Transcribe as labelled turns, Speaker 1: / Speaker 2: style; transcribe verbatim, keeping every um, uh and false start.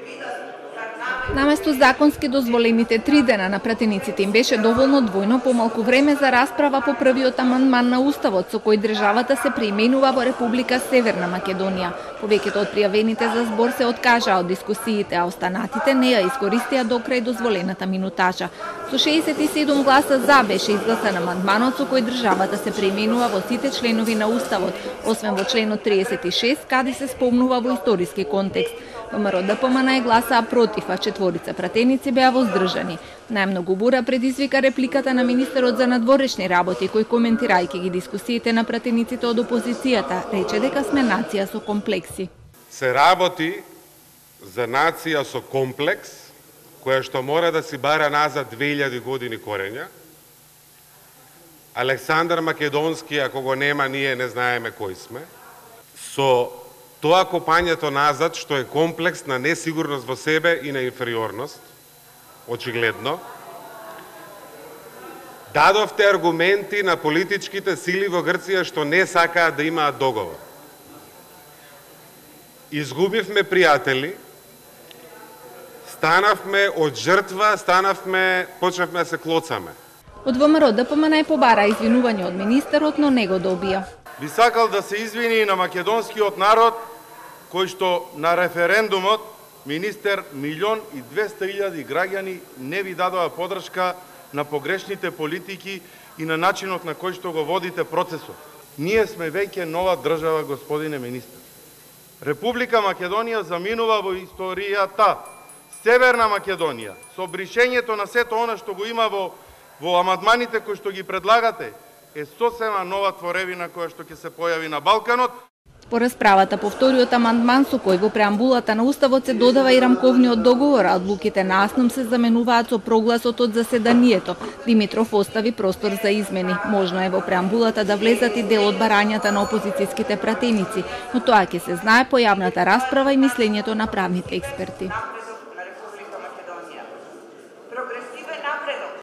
Speaker 1: Наместо законски дозволените три дена на пратениците им беше доволно двојно помалку време за расправа по првиот амандман на Уставот со кој државата се преименува во Република Северна Македонија. Повеќето од пријавените за збор се откажаа од дискусиите, а останатите не ја искористија до крај дозволената минутажа. Со шеесет и седум гласа за беше изгласан амандманот со кој државата се преименува во сите членови на Уставот, освен во членот триесет и шест, каде се спомнува во историски контекст. ВМРО Д П М Н гласаа против, а четворица пратеници беа воздржани. Најмногу бура предизвика репликата на министерот за надворешни работи, кој коментирајќи ги дискусиите на пратениците од опозицијата, рече дека сме нација со комплекси.
Speaker 2: Се работи за нација со комплекс, која што мора да си бара назад две илјади години корења. Александар Македонски, ако го нема, ние не знаеме кој сме. Со тоа копањето назад, што е комплекс на несигурност во себе и на инфериорност, очигледно, дадовте аргументи на политичките сили во Грција што не сакаат да имаат договор. Изгубивме пријатели, станавме од жртва, станавме, почнавме да се клоцаме.
Speaker 1: Од ВМРО Д П М Н побара извинување од министерот, но не го добија.
Speaker 3: Би сакал да се извини на македонскиот народ, кој што на референдумот министер милион и двесте илјади граѓани не ви дадоа подршка на погрешните политики и на начинот на кој што го водите процесот. Ние сме веќе нова држава, господине министер. Република Македонија заминува во историјата. Северна Македонија, со бришењето на сето она што го има во, во амандманите кои што ги предлагате, е сосема нова творевина која што ќе се појави на Балканот.
Speaker 1: По расправата по вториот амандман со кој во преамбулата на Уставот се додава и рамковниот договор, а одлуките на АСНОМ се заменуваат со прогласот од заседанието. Димитров остави простор за измени. Можно е во преамбулата да влезат и дел од барањата на опозицијските пратеници, но тоа ќе се знае по јавната расправа и мислењето на правните експерти.